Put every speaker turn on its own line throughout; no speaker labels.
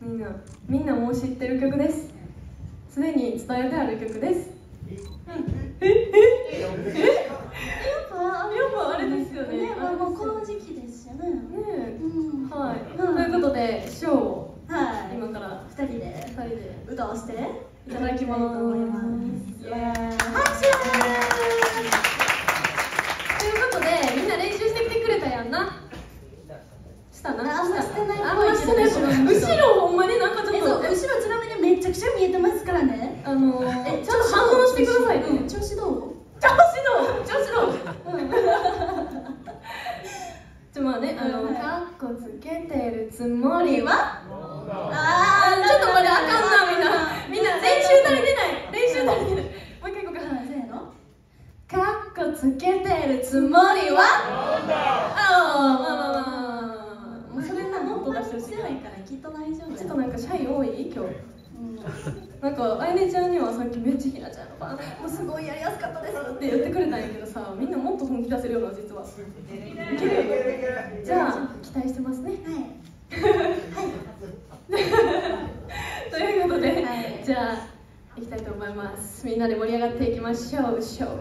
みんなもう知ってる曲です。すでに伝えてある曲です。やっぱあれですよね。
もうこの時期ですよね。
はい。ということでショーを今から
2人で歌わせていただきたいと思います。と
いうことでみんな練習してきてくれたやんな。したな。
あんましてない。
後ろほんまになんかちょっと
後ろちなみにめちゃくちゃ見えてますからね。
ちゃんと反応してくださいね。
調子どう？
まあね、かっこつけてるつもりは。ちょっとこれあかんな、みんな練習足りてない。もう一回いこうか。せーの。かっこつけてるつもりは。もうそれなもっと出してほしいから
きっと大丈夫。
ちょっとなんかシャイ多い今日。なんかあいねちゃんにはさっきめっちゃひなちゃんのファン、もうすごいやりやすかったですって言ってくれたんやけどさ、みんなもっと本気出せるような実は。いけるよ。じゃあ期待してますね。ということで、じゃあいきたいと思います。みんなで盛り上がっていきましょう。ショー。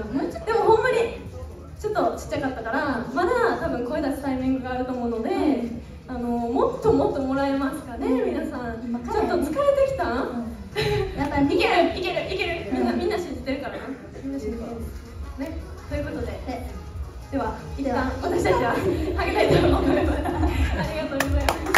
な。でもほんまにちょっとちっちゃかったから、まだ多分声出すタイミングがあると思うので、もっともっともらえますかね、皆さん。ちょっと疲れてきた？
やっぱり
いける、みんな信じてるからな。みんな信じてるね。ということで、では一旦私たちははげたいと思います。ありがとうございます。